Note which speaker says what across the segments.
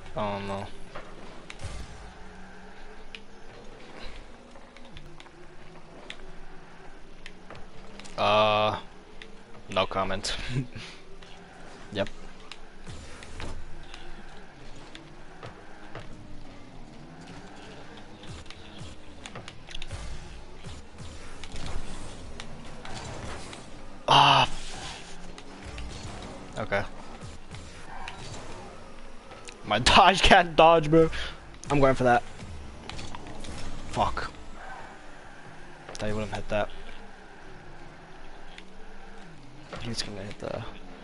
Speaker 1: Oh no. No comment. Yep. Ah. Okay. My dodge can't dodge, bro. I'm going for that. Fuck. Thought you wouldn't hit that. He's gonna hit the.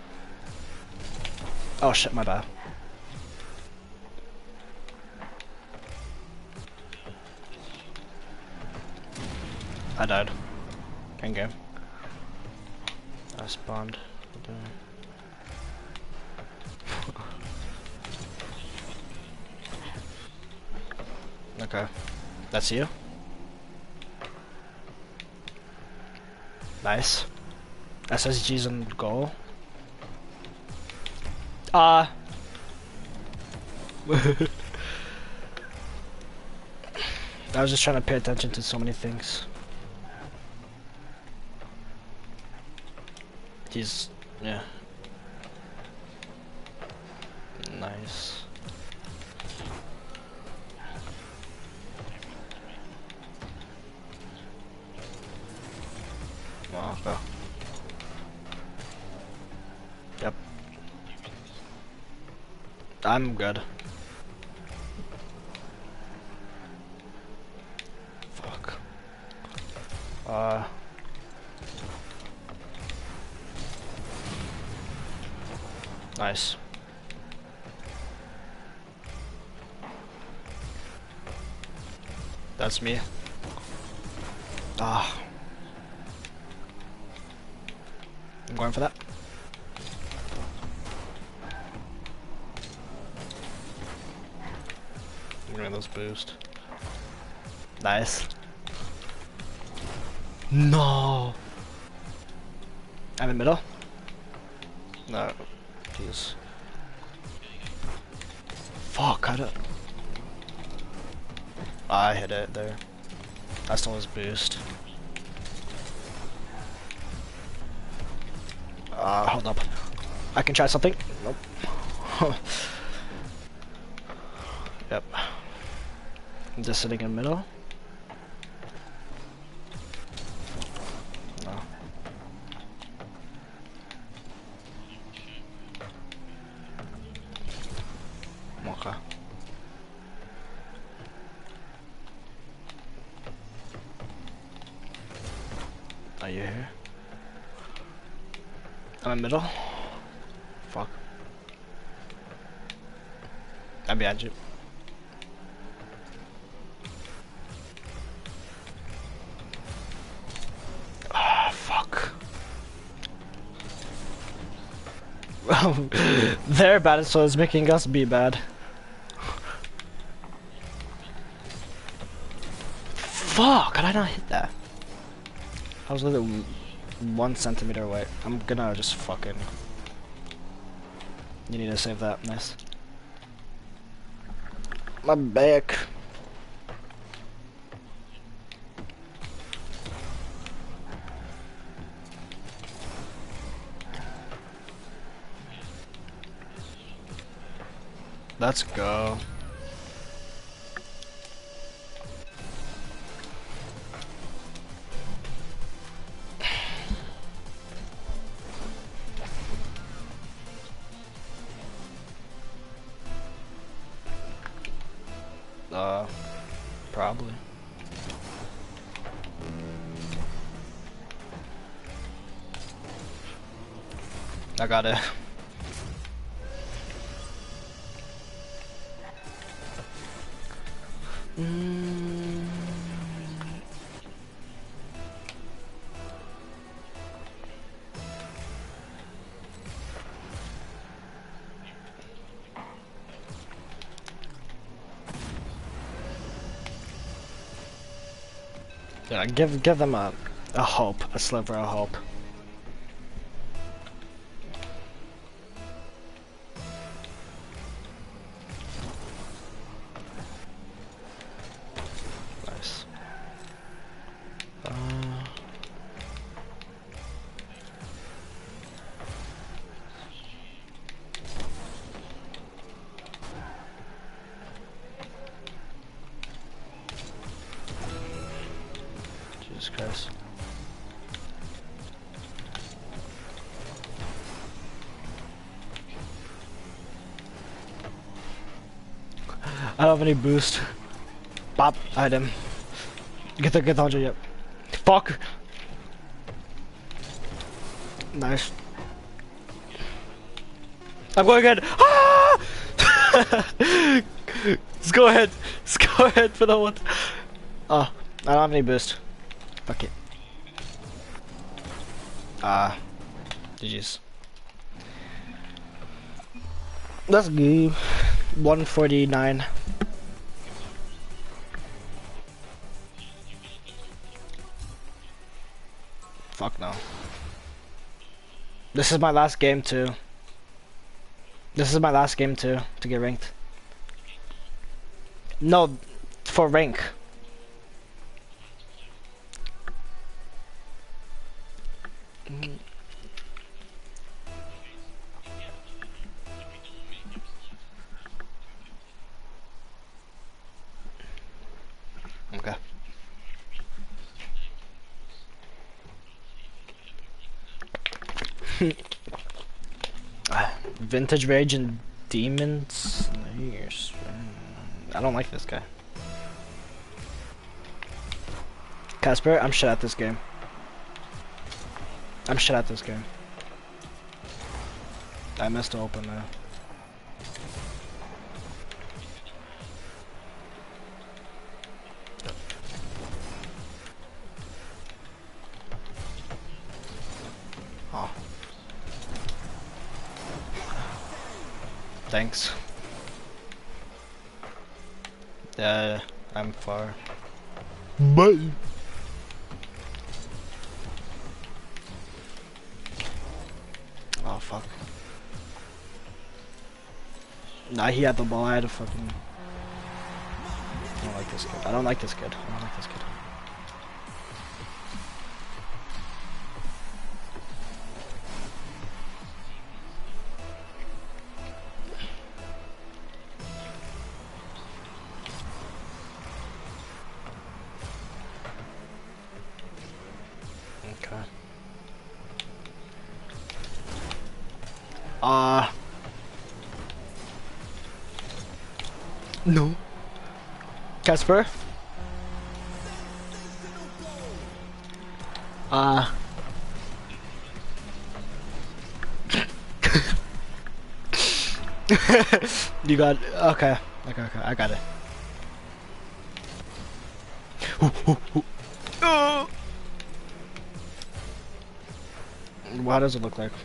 Speaker 1: Oh shit, my bad. I died. End game. I spawned. Okay. That's you? Nice. SSG's in goal. I was just trying to pay attention to so many things. He's, yeah. Nice. Oh, okay. Yep. I'm good. Fuck. Nice. That's me. Ah. I'm going for that. I'm getting those boost. Nice. No. I'm in the middle. No. Jeez. Fuck, I don't. I hit it there. I stole his boost. Hold up. I can try something. Nope. Yep. I'm just sitting in the middle. No. Okay. Are you here? I'm in the middle. Fuck. I'm behind you. Ah, fuck. They're bad, so it's making us be bad. Fuck, how did I not hit that? I was literally 1 centimeter away. I'm gonna just fucking... You need to save that, nice. My back. Let's go. Probably. I got it. Yeah, give them a hope, a sliver of hope. Jesus Christ. I don't have any boost. Bop, item. Get the 100, yep. Fuck! Nice. I'm going ahead. Ah! Let's go ahead. Let's go ahead for the one. Oh, I don't have any boost. Fuck it. GG's. Let's go. 149. Fuck no. This is my last game too. This is my last game too, to get ranked. No, for rank. Okay. Vintage Rage and Demons. I don't like this guy. Casper, I'm shit at this game. I'm shit at this game. I missed to open now. Oh. Thanks. I'm far. Bye. Oh fuck. Nah, he had the ball. I had to fucking. I don't like this kid. I don't like this kid. I don't like this kid. Okay. No. Casper? You got okay. Okay, I got it. What does it look like?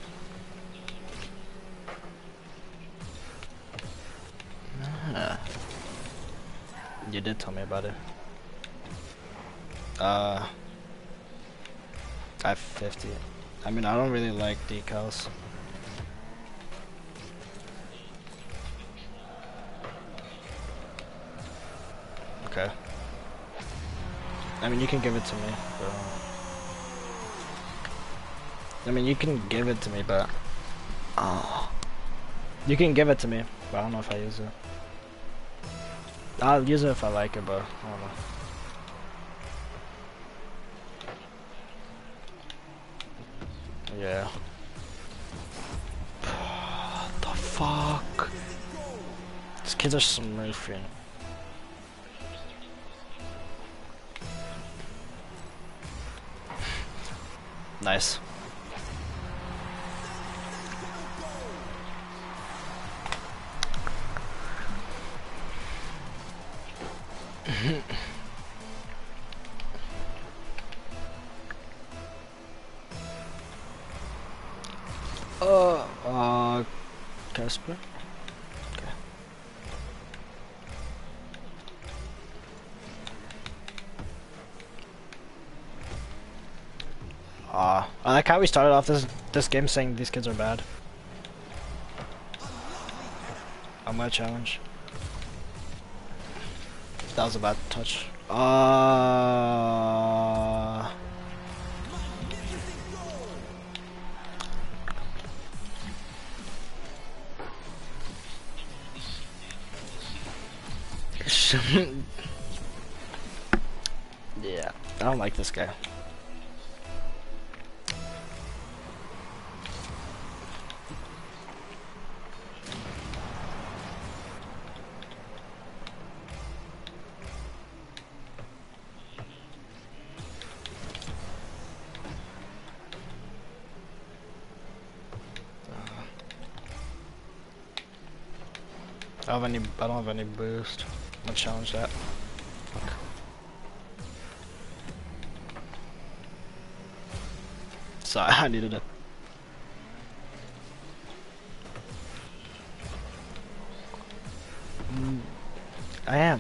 Speaker 1: You did tell me about it. I have 50. I mean, I don't really like decals. Okay. I mean, you can give it to me, but... I mean, you can give it to me, but... You can give it to me, but I don't know if I use it. I'll use it if I like it, but I don't know. Yeah. What the fuck? These kids are smurfing. Nice. Casper? Okay. I like how we started off this game saying these kids are bad. On my challenge. That was a bad touch. Yeah. I don't like this guy. I don't have any boost. I'm gonna challenge that. Fuck. Sorry, I needed it. I am.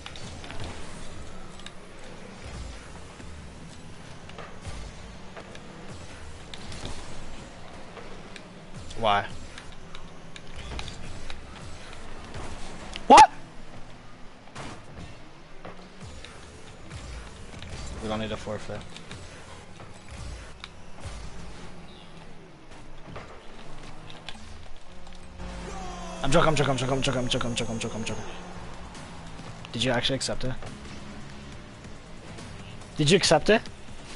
Speaker 1: Why? What? We don't need a forfeit. I'm joking. Did you actually accept it? Did you accept it?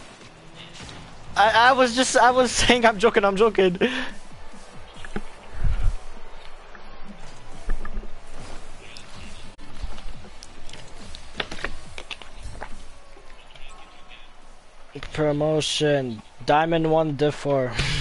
Speaker 1: I was saying I'm joking. Promotion. Diamond 1 div 4.